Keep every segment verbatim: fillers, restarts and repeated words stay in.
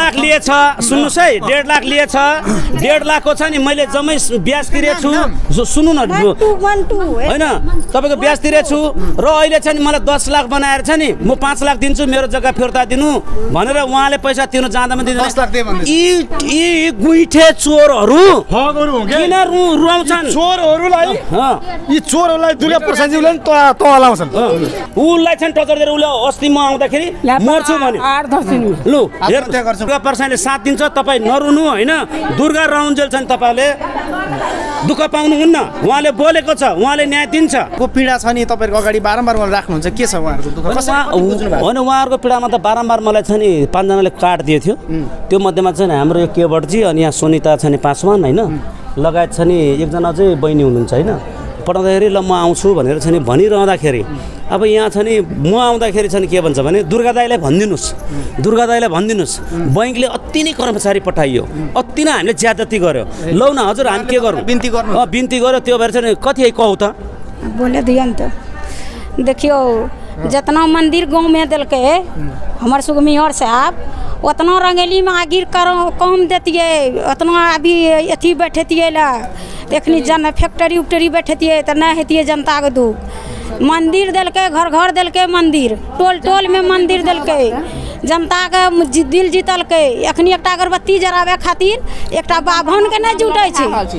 लाख लिएछ सुन्नुस् है डेढ लाख लिएछ डेढ लाखको छ नि मैले जम्मै ब्याज तिरेछु सुन्नु न होइन तपाईँको ब्याज तिरेछु र अहिले छ नि मलाई दस लाख बनाएर छ नि म पाँच लाख दिन्छु मेरो जग्गा फिर्ता दिनु भनेर उहाँले पैसा तिर्नु जाँदामा दिँदैन यी गुइठे चोरहरू किन रुवाउँछन् चोरहरूलाई यी चोरहरूलाई दुर्गा प्रसादजीले नि तलाउँछन् उसलाई चाहिँ टचर दिएर उसले अस्ति म आउँदाखेरि मर्छु भने लु दुर्गा प्रसादले साथ दिन्छ तपाईँ नरुनु होइन दुर्गा राउन्जेल छन् तपाईँले दुःख पाउनुहुन्न उहाँले बोलेको छ उहाँले न्याय दिन्छ को पीडा छ नि तपाईँहरूको अगाडि बारम्बार मलाई राख्नुहुन्छ के छ उहाँहरूको दुःख होइन उहाँहरूको पीडामा त बारम्बार मलाई छ नि पाँचजनाले कार्ड दिएको थियो त्यो मध्येमा चाहिँ हाम्रो यो केवटजी अनि यहाँ सोनिता छ नि पासवान होइन लगायत छ नि एकजना चाहिँ बहिनी हुनुहुन्छ होइन पठाउँदाखेरि ल म आउँछु भनेर छ नि भनिरहँदाखेरि अब यहाँ छ नि म आउँदाखेरि छ नि के भन्छ भने दुर्गा दाईलाई भनिदिनुहोस् दुर्गा दाईलाई भनिदिनुहोस् बैङ्कले अति नै कर्मचारी पठाइयो अति नै हामीले ज्यादती गर्यो लौ न हजुर हामी के गरौँ बिन्ती गर्नु बिन्ती गर्यो त्यो भएर चाहिँ कति कहू त बोले दियो नि त देखियो जितना मंदिर गाँव में दिलके हमारे सुगमियर साहब उतना रंगेली में आगिर कम देतिए उतना अभी अथी बैठतिए ला एखनी जन फैक्ट्री उक्टरी बैठतिए तो नहीं हेतिए जनता के दुख मंदिर दिलके घर घर दिलके मंदिर टोल टोल में मंदिर दिलके जनता के दिल जीतल के एखनी एक अगरबत्ती जराबे खातिर एक बाभन के नहीं जुटे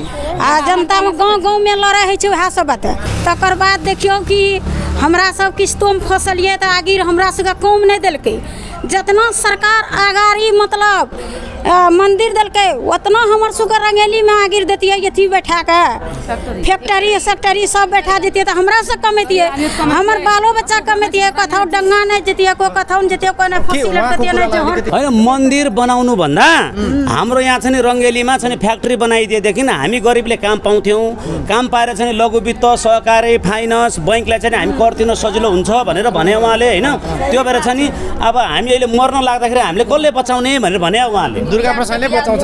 आ जनता में गाँव गाँव में लड़े है वह सब बात तकर बाद देखियो कि हमरा सब किस्तों में फसलिए तो आगे हमरा सबके कम नहीं दिलके जितना सरकार आगारी मतलब आ, मंदिर दिलके उतना हमर सुगर रंगेली में आगिर देती है ये बैठा के फैक्ट्री सेक्टरी सब बैठा देती है तो हमरा से कमेती है हमर बालो बच्चा कमेती है कथौ डंगा नहीं जेती है कोई कथौ जेती है कोई फसिलिटी नहीं हैन मन्दिर बनाउनु भन्दा हाम्रो यहाँ छ नि रंगेलीमा छ नि फ्याक्ट्री बनाइदिए देखि न हामी गरिबले काम पाउँथ्यौं काम पाएर छ नि लघु वित्त सहकारी फाइनान्स बैंकलाई चाहिँ हामी गर्दिन सजिलो हुन्छ भनेर भने उहाँले हैन त्यो भएर छ नि अब हामी अहिले मर्न लाग्दाखेरि हामीले कसले बचाउने भनेर भने उहाँले दुर्गा प्रसादले बचाउँछ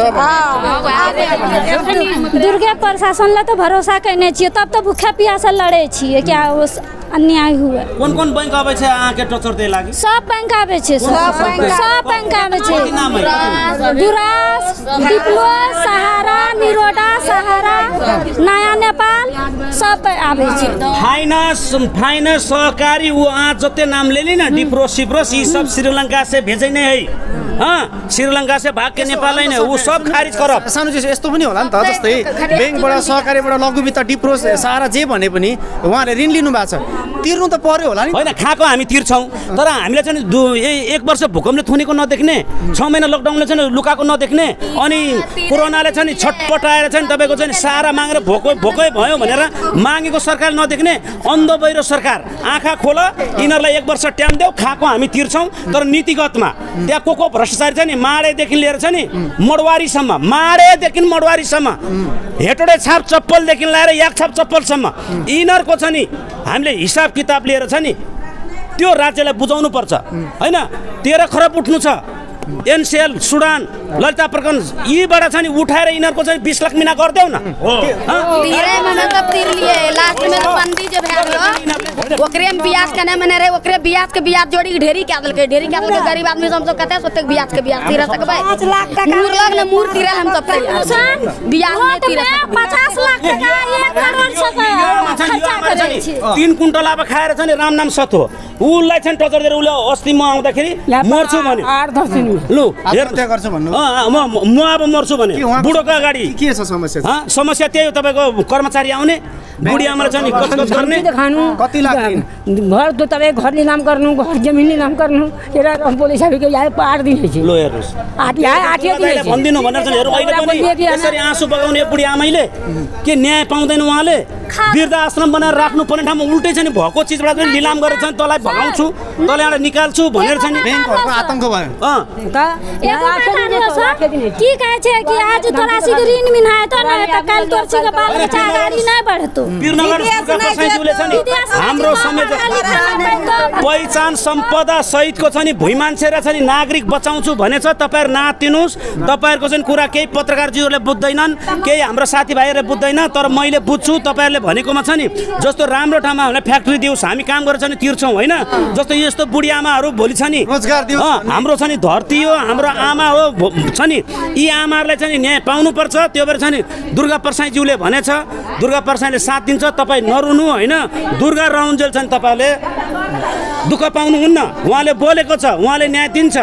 दुर्गा प्रशासनलाई त भरोसा कैने छियै तब त भूखा प्यासा लड़े छियै क्या उस अन्याय हुआ कौन कौन बैंक आवे छे अहाँ के टचर दे लागी सब बैंक आवे छे सब बैंक सब बैंक आवे छे दुरास डिप्लो सहारा निरोडा सहारा नया नेपाल सब आवे छे फाइनान्स फाइनान्स सहकारी वो आज जते नाम लेली ना डिप्रो सिप्रोस ई सब श्रीलंका से भेजै नै है हां श्रीलंका से भाग के नेपाल नै वो सब खारिज करब सानो चाहिँ यस्तो पनि होला नि त जस्तै बैंकबाट सहकारीबाट लघु वित्त डिप्रो सहारा जे भने पनि उहाँले ऋण लिनु भएको छ तिर्नु त पर्यो होला नि हैन खाको हामी तिर्छौं तर हामीले चाहिँ एक वर्ष भूकम्पले थुनेको नदेख्ने छ महिना लकडाउनले चाहिँ लुकाको नदेख्ने अनि कोरोनाले चाहिँ छटपटाएर चाहिँ तपाईको चाहिँ सारा मागेर भोकै भोकै भयो भनेर मागेको सरकार नदेख्ने अन्धो बहिरो सरकार आँखा खोल यिनहरुलाई एक वर्ष ट्याम देऊ खाको हामी तिर्छौं तर नीतिगतमा त्यहाँ कोको भ्रष्टाचारी चाहिँ माडे देखि लिएर चाहिँ नि मडवारी सम्म माडे देखि मडवारी सम्म हेटोडे छाप चप्पल देखि लिएर याक छाप चप्पल सम्म यिनहरुको छ नि हामीले हिसाब किताब लिएर छ नि त्यो राज्यलाई बुझाउनु पर्छ हैन तेह्र खरब उठ्नु छ एनसीएल सुडान ललिता प्रकरण यीबाट छ नि उठाएर यिनहरुको चाहिँ बीस लाख मिना गर्देऊ न हो तिरे मने त तिर लिए लास्ट में बंदी जे भए ओकरे में ब्याज कने मने रे ओकरे ब्याज के ब्याज जोड़ी ढेरी के देलके ढेरी के देलके गरीब आदमी सब तो कते सोते ब्याज के ब्याज तीर सकबे पाँच लाख टका मूर लग ने मूर तीरे हम सब ब्याज में तीर पचास लाख टका एक करोड़ से खर्चा करे छी तीन कुंटल अब खाएर छ नि राम नाम सतो उलाई चाहिँ टचर दिएर उले अस्ति म आउँदाखेरि मर्छु भन्यो आठ दस दिन लु आत्महत्या गर्छु भन्नु म म अब मर्छु भने बुढोको अगाडि के छ समस्या ह समस्या त्यही हो तपाईको कर्मचारी आउने बुढी आमाले चाहिँ कस्तो गर्ने कति लाख घर तो तबे घर निलाम गर्नु घर जमिन निलाम गर्नु केरा पुलिस के यार पार दिने छ लो हेर्नुस् आठ आठ दिने भन्दिनु भनेर चाहिँ हेरौ अहिले पनि यसरी आँसु बगाउने बुढी आमाइले के न्याय पाउँदैन उहाँले वृद्ध आश्रम बनाएर राख्नु पर्ने ठाउँमा उल्टै चाहिँ भएको चीजबाट पनि निलाम गरेर चाहिँ तलाई भगाउँछु तलाई निकाल्छु भनेर चाहिँ बैंकहरुको आतंक भयो अ त की कहे छै कि आज तोरा सी ऋण मिनाए त न त काल तोर सी के बाल बच्चा गाडी नै बढतो पीरनगर प्रशासनले छ नि हाम्रो संयोजक पहिचान सम्पदा सहितको छ नि भुइँ मान्छे र छ नि नागरिक बचाउँछु भनेछ तपाईहरु नातिनुस् तपाईहरुको चाहिँ कुरा केही पत्रकारजीहरुले बुझ्दैनन् केही हाम्रो साथीभाइहरुले बुझ्दैन तर मैले बुझ्छु तपाईहरुले भनेकोमा छ नि जस्तो राम्रो ठाउँमा हामीलाई फ्याक्ट्री दियोस् हामी काम गरेर छ नि तिर्छौँ होइन जस्तो यस्तो बुढी आमाहरू भोलि छ नि रोजगार दियोस् हाम्रो छ नि धरती हो हाम्रो आमा हो छ नि यी आमाहरूलाई चाहिँ न्याय पाउनुपर्छ त्यो भएर छ नि दुर्गा प्रसाईज्यूले भनेछ दुर्गा प्रसाईले साथ दिन्छ तपाईँ नरुनु होइन दुर्गा रहन्जेल छ नि तपाईँले दुःख पाउनुहुन्न उहाँले बोलेको छ उहाँले न्याय दिन्छ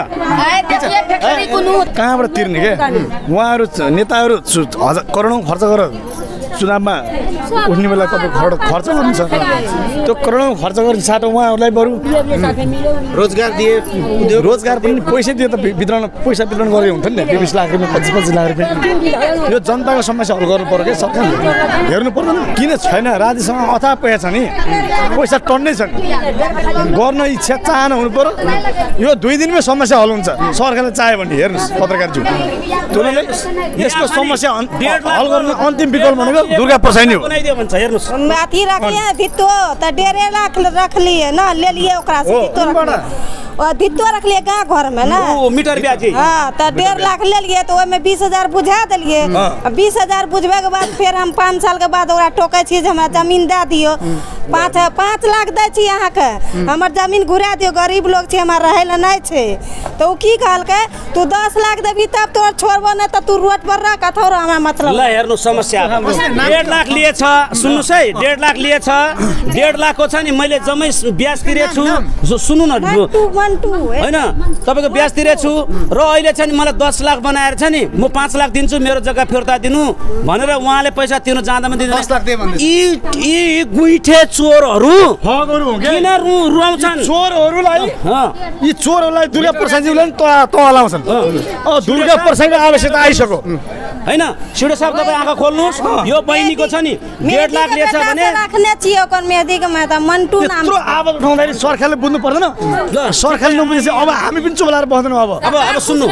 कहाँबाट तिर्ने के उहाँहरू नेताहरू हजार करोडौँ खर्च गरेर चुनावमा उठ्ने बेला तपाईँ खर्च गर्नुहुन्छ त्यो करोडौँ खर्च गर्ने साटो उहाँहरूलाई बरु रोजगार दिए रोजगार पनि पैसा दिए त वितरण पैसा वितरण गरेको हुन्थ्यो नि बिस लाख रुपियाँ पच्चिस पच्चिस लाख रुपियाँ यो जनताको समस्या हल गर्नु पर्यो क्या सरकारले हेर्नु पर्दैन किन छैन राज्यसँग अथाह पैसा छ नि पैसा टन्नै छ गर्न इच्छा चाहना हुनु पर्यो यो दुई दिनमै समस्या हल हुन्छ सरकारले चाह्यो भने हेर्नुहोस् पत्रकारज्यू तुरन्तै यसको समस्या हल गर्नु अन्तिम विकल्प भनेको दुर्गा प्रसाई हो माथि रखिए धित्तो त डेढ़ लाख रख लिए ना ले लिए ओकरा से धित्तो धित्तो रख लिए गाँव घर में ना मीटर ब्याज हाँ तो डेढ़ लाख ले लिए तो ओमे बीस हजार बुझा दिलिए बीस हजार बुझबे के बाद फिर हम पाँच साल के बाद ओकरा टोकै छी जे हमरा जमीन दे दियो पाँच पाँच लाख दै छी अहाँके हमर जमीन घुरा दियो गरीब लोग छै हमरा रहै ला नहीं छै तो उ की कहलकै तू दस लाख देबी तब तोर छोड़बो न त तू रोड पर रख अथौरो हमरा मतलब ल हेर्नु समस्या डेढ़ लाख लिए छ सुन्नुस् है डेढ़ लाख लिए छ डेढ़ लाख को छ नि मैले जम्मै ब्याज तिरे छु सुन्नु न हैन तपाईको ब्याज तिरे छु र अहिले छ नि मलाई दस लाख बनाएर छ नि म पाँच लाख दिन्छु मेरो जग्गा फिर्ता दिनु भनेर उहाँले पैसा तिर्नु जाँदामा दिनु दस लाख दे भन्दै यी यी गुइठे चोरहरू ठगहरू हो के किन रुवाउँछन् चोरहरूलाई यी चोरहरूलाई दुर्गा प्रसाईज्यूले नि त हलाउँछन् दुर्गा प्रसाईको आवश्यकता आइसक्यो हैन सिडो साहब तपाईँ आँखा खोल्नुहोस् यो बहिनीको छ नि डेढ़ लाख लिएछ भने राख्ने छियो कोन मेहदीको म त मन्टु नाम त्यत्रो आवाज उठाउँदाखेरि सरकारले बुझ्नु पर्दैन सरकारले नबुझेपछि अब हामी पनि चुप लाएर बस्दैनौँ अब अब अब सुन्नु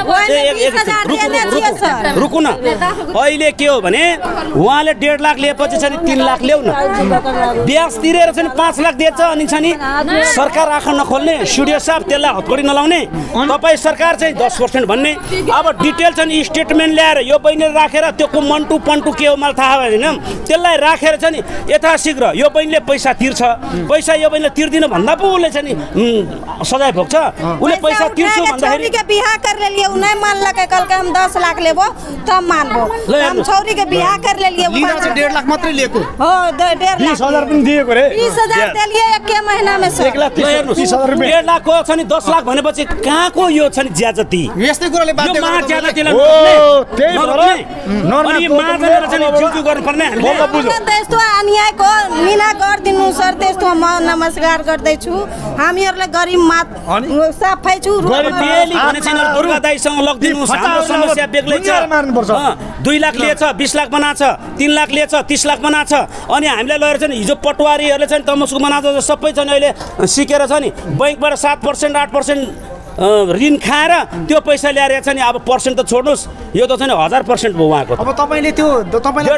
रुकु न अहिले के हो भने उहाँले डेढ़ लाख लिएपछि छ नि तीन लाख ल्याउ न ब्याज तिरेर छ नि पाँच लाख दिएछ अनि छ नि सरकार आँखा नखोल्ने सिडिओ साहब त्यसलाई हतकडी नलाउने तपाईँ सरकार चाहिँ दस पर्सेन्ट भन्ने अब डिटेल छ नि स्टेटमेन्ट ल्याएर यो बहिनीले राखेर त्यो को मन्टु पन्टु के हो मलाई थाहा भएन त्यसलाई राखेर छ नि यथाशीघ्र यो बहिनीले पैसा तिर्छ पैसा यो बहिनीले तिर्दिन भन्दा पो उसले छ नि सजाय भोग्छ उसले पैसा तिर्छु भन्दाखेरि के बिहा कर लेलिए उ नहीं मानलकै कहलकै हम दस लाख लेबो तब मानबो हम छौरी के बिहा कर लेलिए लीडर से डेढ़ लाख मात्र लिएको हो डेढ़ लाख बीस हजार पनि दिएको रे बीस हजार देलिए एक के महीना में एक लाख तीस हजार रुपैयाँ डेढ़ लाख को छ नि दस लाख भनेपछि कहाँको यो छ नि ज्याजती यस्तै कुराले बाध्य यो मा ज्याजतीलाई ओ त्यही भएर अनि माजनेर चाहिँ जिउजु गर्नुपर्ने हामीले बुझ्नु त्यस्तो अन्यायको मिना गर्दिनु सर त्यस्तो म नमस्कार गर्दै छु हामीहरुलाई गरीब मात साफै छु बेली भने चाहिँ दुर्गा दाइसँग लग्दिनुस् हाम्रो समस्या बेग्लै छ दुई लाख लिएछ बीस लाख बनाछ तीन लाख लिएछ तीस लाख बनाछ अनि हामीलाई लगेर चाहिँ हिजो पटवारीहरुले चाहिँ तमसुक बनाछ सबै चाहिँ अहिले सिकेर छ नि बैंकबाट सात पर्सेन्ट आठ पर्सेन्ट ऋण खाएर त्यो पैसा ल्याएर छ नि अब पर्सेन्ट त छोड्नुस् यो त चाहिँ हजार पर्सेन्ट भयो उहाँको अब तपाईले त्यो तपाईले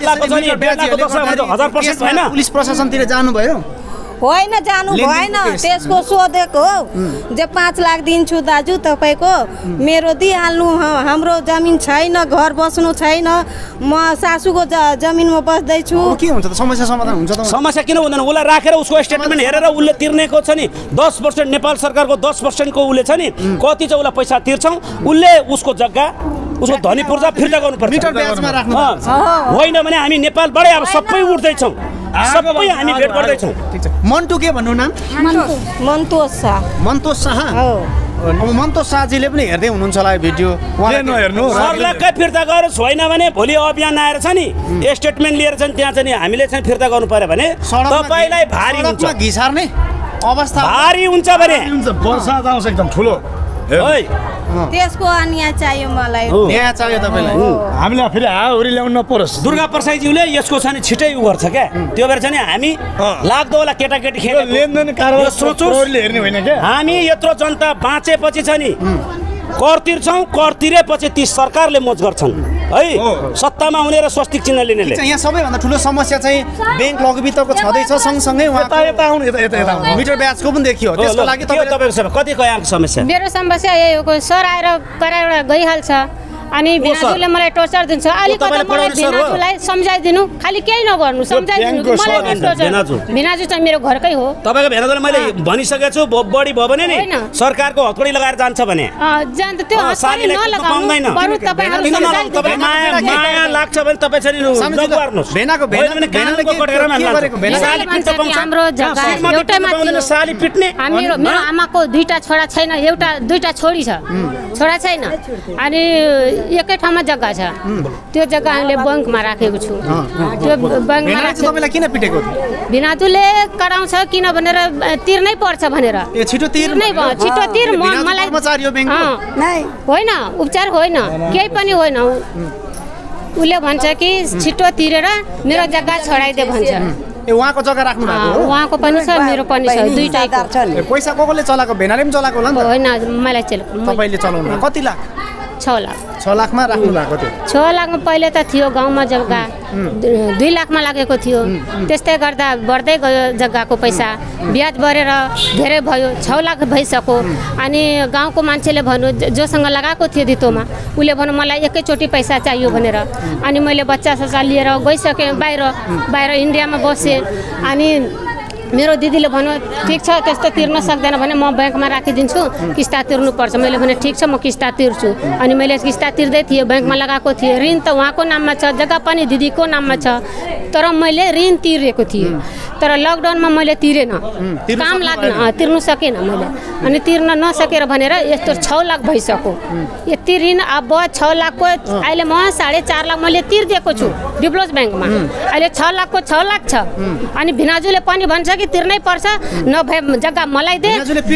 हजार पर्सेन्ट होइन पुलिस प्रशासनतिर जानु भयो होइन जानु भएन त्यसको सोधेको जे पाँच लाख दिन्छु दाजु तपाईँको मेरो दिइहाल्नु हाम्रो जमिन छैन घर बस्नु छैन म सासूको जमिनमा बस्दैछु के हुन्छ त समस्या समाधान हुन्छ त समस्या किन हुँदैन उसलाई राखेर उसको स्टेटमेन्ट हेरेर उसले तिर्नेको छ नि दस पर्सेन्ट नेपाल सरकारको दस पर्सेन्टको उसले छ नि कति चाहिँ उसलाई पैसा तिर्छौँ उसले उसको जग्गा उसको धनी पूर्जा फिर्ता गर्नुपर्छ मिटर ब्याजमा राख्नु होइन भने हामी नेपालबाटै अब सबै उठ्दैछौँ सबै हामी भेट गर्दैछौँ मन्टु के भन्नु नाम मन्तोष शाह मन्तोष शाह अब मन्तोष शाहजीले पनि हेर्दै हुनुहुन्छ होला भिडियो उहाँले नहेर्नु सरकारकै फिर्ता गरोस् होइन भने भोलि अभियान आएर छ नि स्टेटमेन्ट लिएर चाहिँ त्यहाँ चाहिँ हामीले चाहिँ फिर्ता गर्नु पर्यो भने तपाईँलाई भारी हुन्छ घिसार्ने अवस्था भारी हुन्छ भने बर्सात आउँछ एकदम ठुलो त्यसको अन्याय चाहियो मलाई न्याय चाहियो तपाईलाई हामीलाई फेरि हाउरी ल्याउनु नपरोस् दुर्गा प्रसाईज्यूले यसको छ नि छिटै उ गर्छ क्या त्यो भएर चाहिँ हामी लाग्दो होला केटाकेटी खेल लेनदेन कारबारले हेर्ने होइन क्या हामी यत्रो जनता बाँचेपछि छ नि कर तिर्छौँ कर तिरेपछि ती सरकारले मोज गर्छन् है सत्तामा हुने र स्वस्तिक चिन्ह लिनेले यहाँ सबैभन्दा ठुलो समस्या चाहिँ बैंक लघुवित्तको छँदैछ सँगसँगै मिटर ब्याजको पनि देखियो त्यसको लागि तपाईँको कति कहाँको समस्या मेरो समस्या यही हो सर आएर कराएर गइहाल्छ अनि भिनाजुले मलाई टर्चर दिन्छ अलिकति मलाई भिनाजुलाई सम्झाइदिनु खालि केही नगर्नु सम्झाइदिनु मलाई टर्चर भिनाजु चाहिँ मेरो घरकै हो तपाईको भिनाजुले मैले भनिसकेको छु बढी भयो भने नि सरकारको हतकडी लगाएर जान्छ भने जान्छ त्यो हतकडी नलगाउनु बरु तपाईहरु माया माया लाग्छ भने तपाई चाहिँ नगर्नुस् भेनाको भेनाले भेनाले के गरेको साली पिट्न पाउँछ हाम्रो जग्गा एउटैमा थियो साली पिट्ने मेरो मेरो आमाको दुईटा छोरा छैन एउटा दुईटा छोरी छ छोरा छैन अनि एकै ठाउँमा जग्गा छ त्यो जग्गा हामीले बैंकमा राखेको छु त्यो बैंकमा राखेको तपाईलाई किन पिटेको थियो भिनाजुले कराउँछ किन भनेर तिर्नै पर्छ भनेर ए छिटो तिर नै भयो छिटो तिर मलाई कर्मचारी हो बैंकको नै होइन उपचार होइन केही पनि होइन उले भन्छ कि छिटो तिरेर मेरो जग्गा छोडाइदे भन्छ ए उहाँको जग्गा राख्नु भएको हो उहाँको पनि छ मेरो पनि छ दुईटैको पैसा को कोले चलाको भेनाले पनि चलाको होला नि होइन मलाई चलाको तपाईले चलाउनु कति लाख छ लाख छ लाखमा राख्नु भएको थियो छ लाखमा पहिले त थियो गाउँमा जग्गा दुई लाखमा लागेको थियो त्यस्तै गर्दा बढ्दै गयो जग्गाको पैसा ब्याज बढेर धेरै भयो छ लाख भइसक्यो अनि गाउँको मान्छेले भन्नु जोसँग लगाएको थियो दितोमा उले भन्नु मलाई एकैचोटि पैसा चाहियो भनेर अनि मैले बच्चा सच्चा लिएर गइसकेँ बाहिर बाहिर इन्डियामा बसेँ अनि मेरो दिदीले भन्नु ठीक छ त्यस्तो तिर्न सक्दैन भने म बैंकमा राखिदिन्छु किस्ता तिर्नुपर्छ मैले भने ठीक छ म किस्ता तिर्छु अनि मैले किस्ता तिर्दै थिएँ बैंकमा लगाएको थिएँ ऋण त उहाँको नाममा छ जग्गा पनि दिदीको नाममा छ तर मैले ऋण तिरेको थिएँ तर लकडाउनमा मैले तिरेन काम लाग्न तिर्नु सकेन मैले अनि तिर्न नसकेर भनेर यस्तो छ लाख भइसक्यो यति ऋण अब छ लाखको अहिले म साढे चार लाख मैले तिर्दिएको छु डिप्लोज बैंकमा अहिले छ लाखको छ लाख छ अनि भिनाजुले पनि भन्छ कि तिर्नै पर्छ नभए जग्गा मलाई दे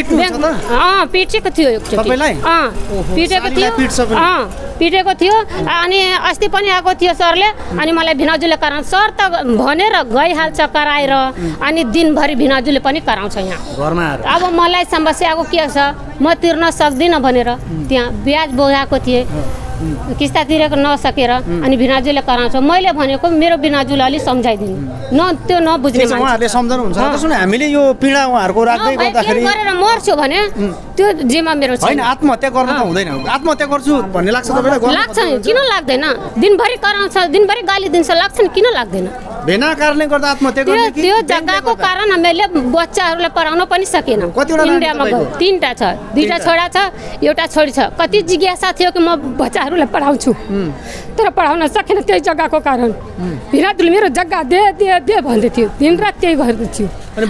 अँ पिटेको थियो एकचोटि अँ पिटेको थियो अँ पिटेको थियो अनि अस्ति पनि आएको थियो सरले अनि मलाई भिनाजुले कराउँ सर त भनेर गइहाल्छ कराएर अनि दिनभरि भिनाजुले पनि कराउँछ यहाँ घरमा अब मलाई समस्याको के छ म तिर्न सक्दिनँ भनेर त्यहाँ ब्याज बोगाएको थिएँ किस्ता तिरेको नसकेर अनि भिनाजुले कराउँछ मैले भनेको मेरो भिनाजुले अलि सम्झाइदिनु न त्यो नबुझ्ने उहाँहरूले सम्झाउनुहुन्छ त्यसो भने हामीले यो पीडा उहाँहरूको राख्दै गर्दाखेरि गरेर मर्छु भने त्यो जिम्मा मेरो छैन आत्महत्या गर्न त हुँदैन आत्महत्या गर्छु भन्ने लाग्छ तपाईलाई लाग्छ नि किन लाग्दैन दिनभरि कराउँछ दिनभरि गाली दिन्छ लाग्छ नि किन लाग्दैन भेना कारणले गर्दा आत्महत्या गर्ने कि त्यो जग्गाको कारण हामीले बच्चाहरूलाई पढाउन पनि सकेन इन्डियामा गयो तीनटा छ दुईटा छोरा छ एउटा छोरी छ कति जिज्ञासा थियो कि म बच्चाहरूलाई पढाउँछु तर पढाउन सकेन त्यही जग्गाको कारण भिनाजुले मेरो जग्गा दे दे दे भन्दै थियो दिनरात त्यही गर्दै थियो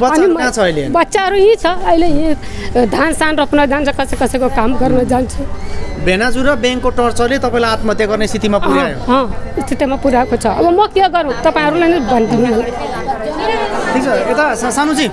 अनि बच्चाहरू यहीँ छ अहिले यहीँ धान सान रोप्न जान्छ कसै कसैको काम गर्न जान्छ भेनाजु र ब्याङ्कको टर्चरले तपाईँलाई आत्महत्या गर्ने स्थितिमा पुर्यायो स्थितिमा पुर्याएको छ अब म के गरौँ तपाईँहरूलाई नै भनिदिनु ठिक छ यता सानुजी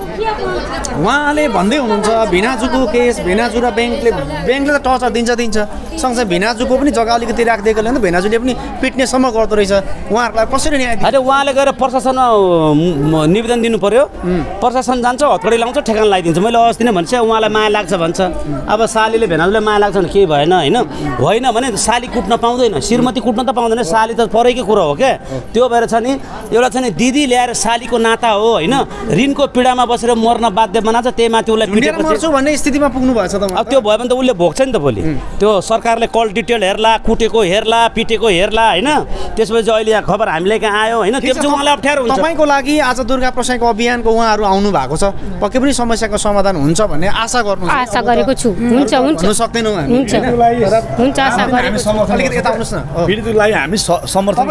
उहाँले भन्दै हुनुहुन्छ भिनाजुको केस भिनाजु र ब्याङ्कले ब्याङ्कले त टर्चर दिन्छ दिन्छ सँगसँगै भिनाजुको पनि जग्गा अलिकति राखिदिएकोले त भिनाजुले पनि पिट्नेसम्म गर्दो रहेछ उहाँहरूलाई कसरी न्याय दिन्छ उहाँले गएर प्रशासनमा निवेदन दिनु पर्यो प्रशासन जान्छ हतकडी लाउँछ ठेगान लगाइदिन्छ मैले अस्ति नै भन्छ उहाँलाई माया लाग्छ भन्छ अब सालीले भेनाजुले माया लाग्छ भने केही भएन होइन होइन भने साली कुट्न पाउँदैन श्रीमती कुट्न त पाउँदैन साली त परैकै कुरो हो क्या त्यो भएर छ नि एउटा छ नि दिदी ल्याएर सालीको नाता हो होइन ऋणको पीडामा बसेर मर्न बाध्य बनान्छ त्यही माथि उसलाई पिटेपछि भन्ने स्थितिमा पुग्नु भएछ त अब त्यो भयो भने त उसले भोग्छ नि त भोलि त्यो सरकारले कल डिटेल हेर्ला कुटेको हेर्ला पिटेको हेर्ला होइन त्यसपछि अहिले यहाँ खबर हामीले कहाँ आयो होइन त्यो चाहिँ उहाँलाई अप्ठ्यारो हुन्छ तपाईँको लागि आज दुर्गा प्रसाईको अभियानको उहाँहरू आउनु भएको छ पक्कै पनि समस्याको समाधान हुन्छ भन्ने आशा गर्नु आशा गरेको छु हुन्छ हुन्छ हुन सक्दैनौँ हुन्छ हुन्छ आशा गरेको अलिकति यता आउनुहोस् न पीडितलाई हामी समर्थन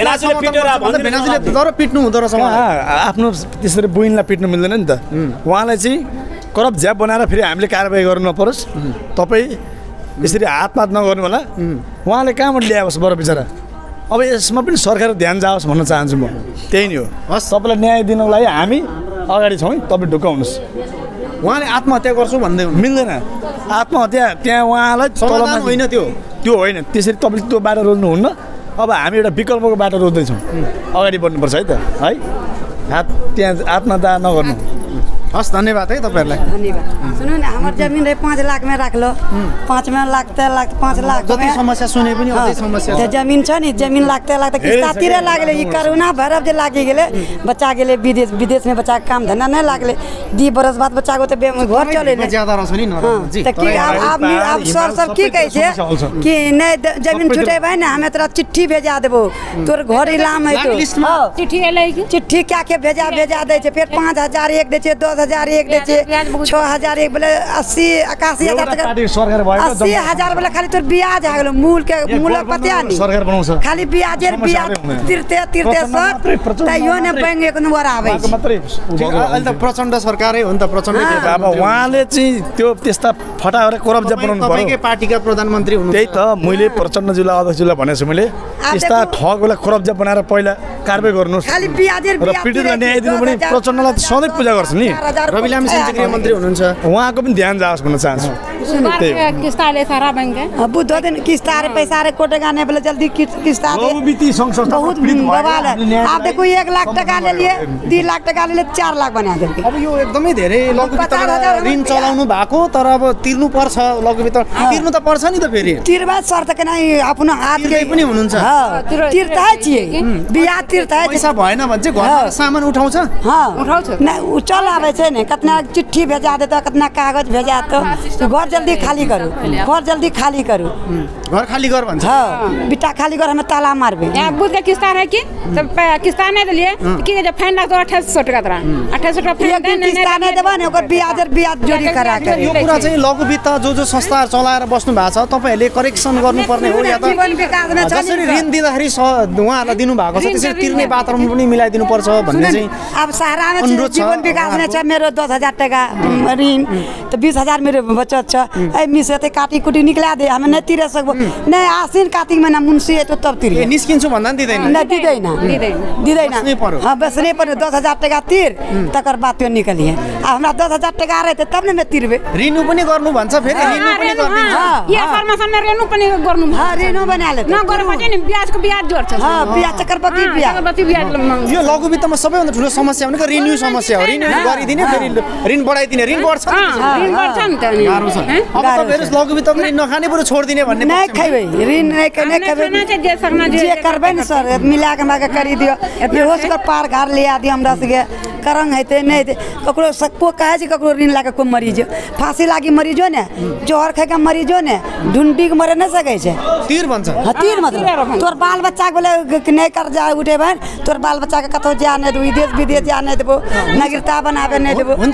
भेनाजुले तर पिट्नु हुँदो रहेछ आफ्नो त्यसरी बुइनलाई पिट्नु मिल्दैन नि त उहाँलाई चाहिँ करप्ट ज्याप बनाएर फेरि हामीले कारबाही गर्नु नपरोस् तपाईँ यसरी हातपात नगर्नु होला उहाँले कहाँबाट ल्याओस् बरु बिचरा अब यसमा पनि सरकार ध्यान जाओस् भन्न चाहन्छु म त्यही नै हो हस् तपाईँलाई न्याय दिनको लागि हामी अगाडि छौँ तपाईँ ढुक्क हुनुहोस् उहाँले आत्महत्या गर्छु भन्दै मिल्दैन आत्महत्या त्यहाँ उहाँलाई समाधान होइन त्यो त्यो होइन त्यसरी तपाईँले त्यो बाटो रोज्नुहुन्न अब हामी एउटा विकल्पको बाटो रोज्दैछौँ अगाडि बढ्नुपर्छ है त है हात त्यहाँ आत्महत्या नगर्नु हस् धन्यवाद है तपाईँहरूलाई धन्यवाद सुन्नु न हाम्रो जमिन रहे पाँच लाख में राख लो पाँच में लाग्ते लाख पाँच लाख जति समस्या सुने पनि उतै समस्या त्यो जमिन छ नि जमिन लाग्ते लाग्ते किस्तातिर लागले ई करोना भरब जे लागि गेले बच्चा गेले विदेश विदेश में बच्चा काम धंधा नहीं लागले दी बरस बाद बच्चा को तो घर चले ज्यादा रह नि जी त की अब अब सर सब की कहै छै कि नहीं जमीन छुटेबै ना हमें तोरा चिट्ठी भेजा देबो तोर घर इलाम है तो चिट्ठी एलै कि चिट्ठी क्या के भेजा भेजा दै छै फिर पाँच हजार एक दै छै दस हजार एक दै छै छः हजार एक बोले अस्सी इक्यासी हजार तक अस्सी हजार बोले खाली तोर ब्याज आ गेलो मूल के मूलक पता नहीं सरकार बनाउँछ खाली ब्याजेर ब्याज तिरते तिरते सर तैयो ने बैंक एक नंबर आबै छै अहिले त प्रचण्ड सरकारै हो नि त प्रचण्ड अब उहाँले चाहिँ त्यो त्यस्ता फटाएर करप्ट बनाउनु पर्यो तपाईँकै पार्टीका प्रधानमन्त्री हुनु त्यही त मैले प्रचण्डज्यूलाई अध्यक्षज्यूलाई भनेको छु मैले त्यस्ता ठगलाई करप्ट बनाएर पहिला कारबाही गर्नुहोस् खाली ब्याजेर र पीडितलाई न्याय दिनु पनि प्रचण्डलाई त सधैँ पूजा गर्छ नि रवि लामिछाने गृहमन्त्री हुनुहुन्छ उहाँको पनि ध्यान जाओस् भन्न चाहन्छु किस्ता ले सारा बैंक बुध दिन किस्ता रे पैसा रे कोटे गाने बोले जल्दी किस्ता दे वित्तीय संघ संस्था बहुत बवाल है आप देखो एक लाख टका ले लिए तीन लाख टका ले लिए चार लाख बना दे अब यो एकदमै धेरै लघु वित्तबाट ऋण चलाउनु भएको तर अब तिर्नु पर्छ लघु वित्त तिर्नु त पर्छ नि त फेरि तिर्बा शर्त के नहीं आफ्नो हात के पनि हुनुहुन्छ तिर्ता छिए ब्याज तिर्ता पैसा भएन भने चाहिँ घरमा सामान उठाउँछ हां उठाउँछ न चल आवे छै ने कितना चिट्ठी भेजा दे त कितना कागज भेजा त घर जल्दी खाली करू घर जल्दी खाली करू घर खाली कर भन्छ हां बिटा खाली कर हमें ताला मारबे यहाँ बुध का किस्ता है कि सब किस्ता नहीं दिलिए कि जे फाइन लाग अट्ठाइस सौ टका तरा अट्ठाइस सौ टका फाइन दे किस्ता नहीं देबा ने ओकर ब्याज ब्याज जोडी करा के यो कुरा चाहिँ लघु वित्त जो जो संस्था चलाएर बस्नु भएको छ तपाईहरुले करेक्सन गर्नुपर्ने हो या त जीवन विकासमा छ जसरी ऋण दिँदाखेरि उहाँहरुलाई दिनु भएको छ त्यसरी तिर्ने वातावरण पनि मिलाइदिनु पर्छ भन्ने चाहिँ अब सहारामा जीवन विकासमा छ मेरो दस हजार टका ऋण त बीस हजार मेरो बचत छ ए मिसे त काटी कुटी निकला दे हम नहीं तिरे सकबो नहीं आसिन कार्तिक महिना मुंशी है तो तब तिरे निस्किन्छु भन्दा दिदैन नहीं दिदैन दिदैन हां बस रे पर दस हजार टका तिर तकर बाद त्यो निकलिए अब हमरा दस हजार टका रहे त तब ने मैं तिरबे ऋण पनि गर्नु भन्छ फेरि ऋण पनि गर्दिन्छ या फर्मेसन में ऋण पनि गर्नु हां ऋण बना ले न गरेपछि नि ब्याजको ब्याज जोड्छ हां ब्याज चक्रवृद्धि ब्याज चक्रवृद्धि ब्याज यो लघु वित्तमा सबैभन्दा ठुलो समस्या भनेको रिन्यू समस्या हो रिन्यू गरिदिने फेरि ऋण बढाइदिने ऋण बढ्छ ऋण बढ्छ नि त नि गाह्रो छ अब तपाईहरु लघु वित्तमा ऋण नखाने बरु छोड्दिने भन्ने नहीं खैबे ऋण नहीं कने खैबे जे करबे न सर मिला के माके करी दियो ये होस कर पार घर ले आ दियो हमरा सके करंग है ते नहीं ककरो सकपो कहे छै ककरो ऋण लाके को मरीज फांसी लागी मरीजो ने जोहर खाके मरीजो ने ढुंडी के मरे न सके छै तीर भन्छ तीर मतलब तोर बाल बच्चा बोले नहीं कर जा उठेबे तोर बाल बच्चा के कतो जा नहीं दो विदेश विदेश जा नहीं देबो नागरिकता बनाबे नहीं देबो हुन्छ